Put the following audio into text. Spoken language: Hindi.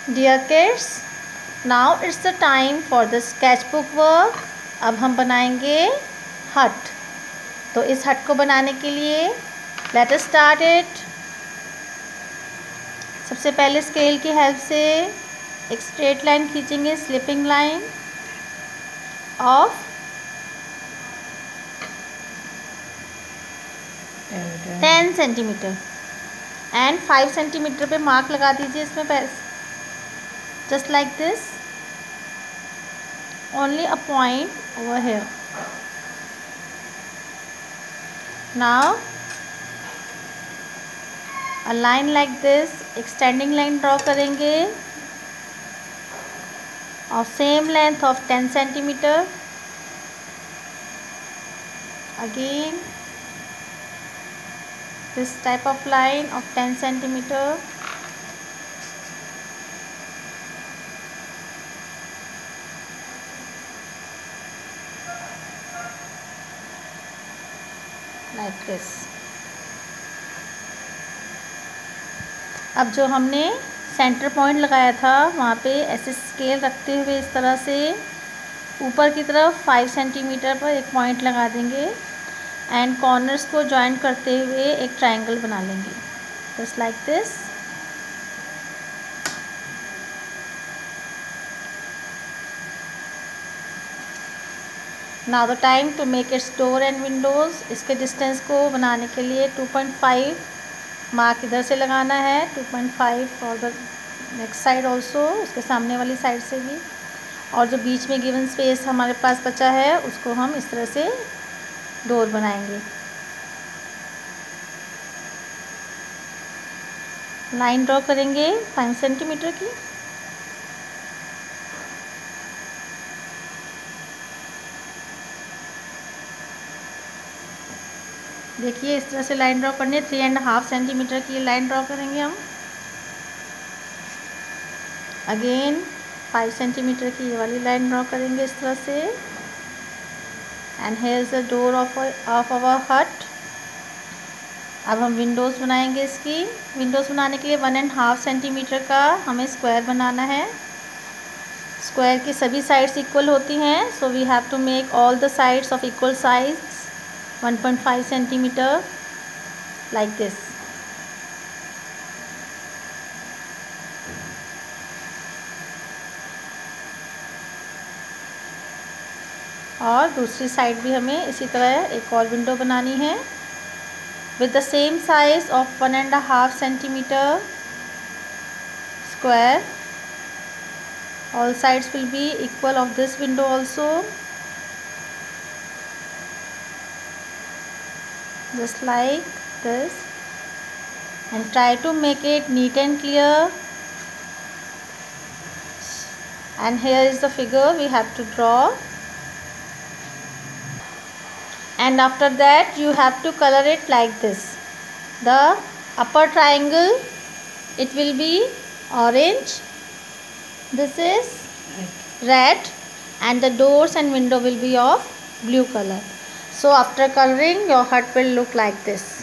Dear kids, now it's the time for the sketchbook work. अब हम बनाएंगे हट। तो इस हट को बनाने के लिए let us start it. सबसे पहले स्केल की हेल्प से एक स्ट्रेट लाइन खींचेंगे, slipping line of 10 centimetre and 5 centimetre पे मार्क लगा दीजिए इसमें, just like this, only a point over here. Now a line like this, extending line draw करेंगे of same length of 10 centimeter. Again this type of line of 10 centimeter. Like this. अब जो हमने सेंटर पॉइंट लगाया था वहाँ पे ऐसे स्केल रखते हुए इस तरह से ऊपर की तरफ 5 सेंटीमीटर पर एक पॉइंट लगा देंगे एंड कॉर्नर्स को जॉइंट करते हुए एक ट्रायंगल बना लेंगे, just like this. Now the time to make its door and windows. इसके डिस्टेंस को बनाने के लिए 2.5 मार्क इधर से लगाना है, 2.5 for the next side also, उसके सामने वाली साइड से भी, और जो बीच में गिवन स्पेस हमारे पास बचा है उसको हम इस तरह से डोर बनाएंगे. लाइन ड्रॉ करेंगे 5 सेंटीमीटर की. देखिए इस तरह से लाइन ड्रॉ करनी है. 3.5 सेंटीमीटर की लाइन ड्रॉ करेंगे हम. अगेन 5 सेंटीमीटर की ये वाली लाइन ड्रॉ करेंगे इस तरह से. And here is the door of our hut. अब हम विंडोज़ बनाएंगे इसकी. विंडोज़ बनाने के लिए 1.5 सेंटीमीटर का हमें स्क्वायर बनाना है. स्क्वायर की सभी साइड्स इक्वल होती हैं, so we have to make all the sides of equal size 1.5 centimetre like this. और दूसरी साइड भी हमें इसी तरह एक और विंडो बनानी है with the same size of 1.5 centimeter square. All sides will be equal of this window also, just like this, and try to make it neat and clear. And here is the figure we have to draw, and after that you have to color it like this. The upper triangle, it will be orange, this is red, and the doors and window will be of blue color. So after coloring, your hut will look like this.